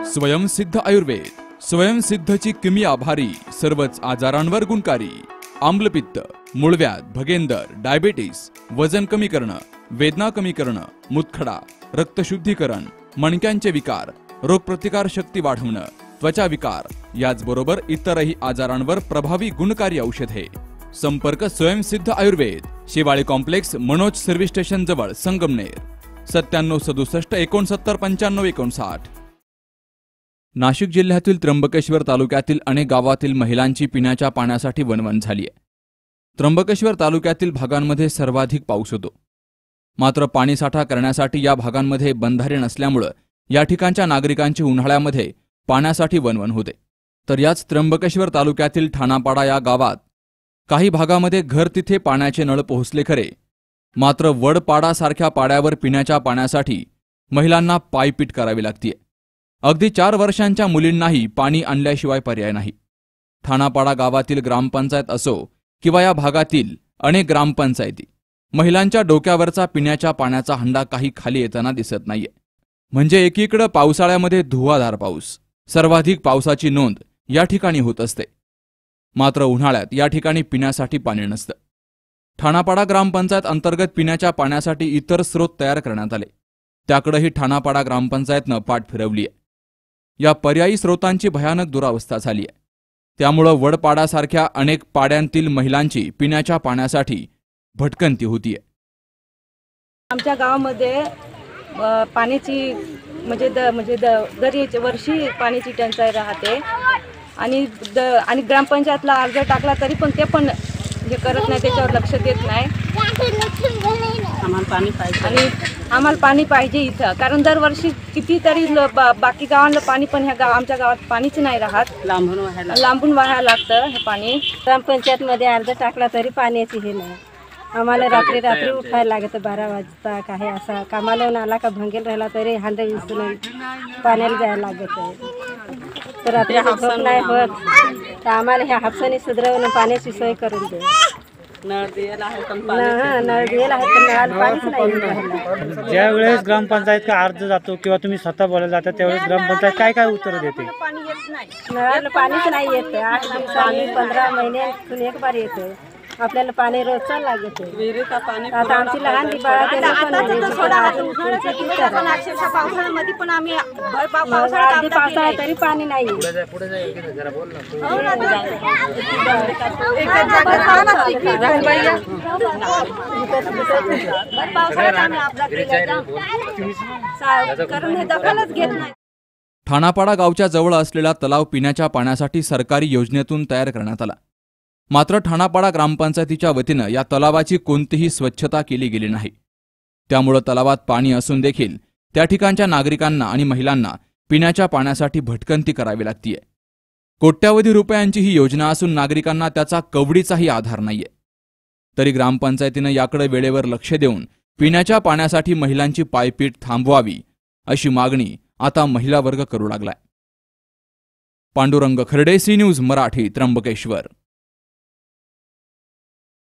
स्वयंसिद्ध आयुर्वेद, स्वयंसिद्धची किमी आभारी, सर्वच आजारांवर गुणकारी। आम्लपित्त, मूळव्याध, भगेंदर, डायबिटीस, वजन कमी करणं, वेदना कमी करणं, मुतखडा, रक्तशुद्धीकरण, मणक्यांचे विकार, रोगप्रतिकार शक्ती वाढवणं, त्वचा विकार, याचबरोबर इतरही आजारांवर प्रभावी गुणकारी औषधे। संपर्क Swayamsiddha Ayurved, Shivali complex, Manoj service station जवळ, संगमनेर। 9767695959। नाशिक जिल्ह्यातील त्र्यंबकेश्वर तालुक्यातील अनेक गावातील महिलांची पिण्याच्या पाण्यासाठी वणवण झाली आहे। त्र्यंबकेश्वर तालुक्यातील भागांमध्ये सर्वाधिक पाऊस होतो, मात्र पाणीसाठा करण्यासाठी या भागांमध्ये बंधारे नसल्यामुळे या ठिकाणच्या नागरिकांची उन्हाळ्यामध्ये पाण्यासाठी वणवण होते। तर याच त्र्यंबकेश्वर तालुक्यातील ठाणापाडा या गावात काही भागामध्ये घर तिथे पाण्याचे नळ पोहोचले खरे, मात्र वडपाडासारख्या पाड्यावर पिण्याच्या पाण्यासाठी महिलांना पायपीट करावी लागते। अगदी 4 वर्षांच्या मुलींनाही पाणी आणल्याशिवाय पर्याय नाही। ठाणापाडा गावातील ग्रामपंचायत असो किंवा या भागातील अनेक ग्रामपंचायती, महिलांच्या डोक्यावरचा पिण्याच्या पाण्याचा हंडा काही खाली येताना दिसत नाहीये। म्हणजे एकीकडे पावसाळ्यामध्ये धुवाधार पाऊस, सर्वाधिक पावसाची नोंद या ठिकाणी होत असते, मात्र उन्हाळ्यात या ठिकाणी पिण्यासाठी पाणी नसतं। ठाणापाडा ग्रामपंचायत अंतर्गत पिण्याच्या पाण्यासाठी इतर स्रोत तयार करण्यात आले, त्याकडेही ठाणापाडा ग्रामपंचायतनं पाठ फिरवली आहे। या पर्यायी स्रोतांची भयानक दुरावस्था झाली आहे, त्यामुळे वडपाडासारख्या अनेक पाड्यांतील महिलांची पिण्याच्या पाण्यासाठी भटकंती होतीये। आमच्या गावामध्ये पाण्याची दर वर्षी पाण्याची टंचाई राहते आणि ग्रामपंचायतला अर्ज टाकला तरी पण ते पण हे करत नाही, त्याच्यावर लक्ष देत नाही। आम्हाला पाणी पाहिजे इथं, कारण दरवर्षी कितीतरी बाकी गावांना पाणी, पण आमच्या गावात पाणीच नाही राहत, लांबून वाहायला लागतं हे पाणी। ग्रामपंचायतमध्ये अर्ज टाकला तरी पाण्याची हे नाही। आम्हाला रात्री उठायला लागतं 12 वाजता, काही असा कामाला आला का भंगेल राहिला तरी हांडे विसरून पाण्याला जायला लागत आहे। तर रात्री झोप नाही होत, तर आम्हाला ह्या हापसाने सुधारवून पाण्याची सोय करून दे। नळ दिलेला आहे पण नळाला पाणीच नाही। ज्यावेळेस ग्रामपंचायत का अर्ज जातो किंवा तुम्ही स्वतः बोलायला जाता त्यावेळेस ग्रामपंचायत काय उत्तर देते? नळाला पाणीच नाही येत, 8 दिवसांनी 15 महिन्यातून एक बार येते। आपल्याला पाणी रोजचं लागत आहे। आता आमची लहान बाळा पावसाळ्यामध्ये पण आम्ही पावसाळ्यात तरी पाणी नाही। ठाणापाडा गावच्या जवळ असलेला तलाव पिण्याच्या पाण्यासाठी सरकारी योजनेतून तयार करण्यात आला, मात्र ठाणापाडा ग्रामपंचायतीच्या वतीनं या तलावाची कोणतीही स्वच्छता केली गेली नाही। त्यामुळे तलावात पाणी असून देखील त्या ठिकाणच्या नागरिकांना आणि महिलांना पिण्याच्या पाण्यासाठी भटकंती करावी लागतीये। कोट्यावधी रुपयांची ही योजना असून नागरिकांना त्याचा कवडीचाही आधार नाहीये, तरी ग्रामपंचायतीनं याकडे वेळेवर लक्ष देऊन पिण्याच्या पाण्यासाठी महिलांची पायपीट थांबवावी अशी मागणी आता महिला वर्ग करू लागलाय। Pandurang Kharde, C News Marathi, Trimbakeshwar.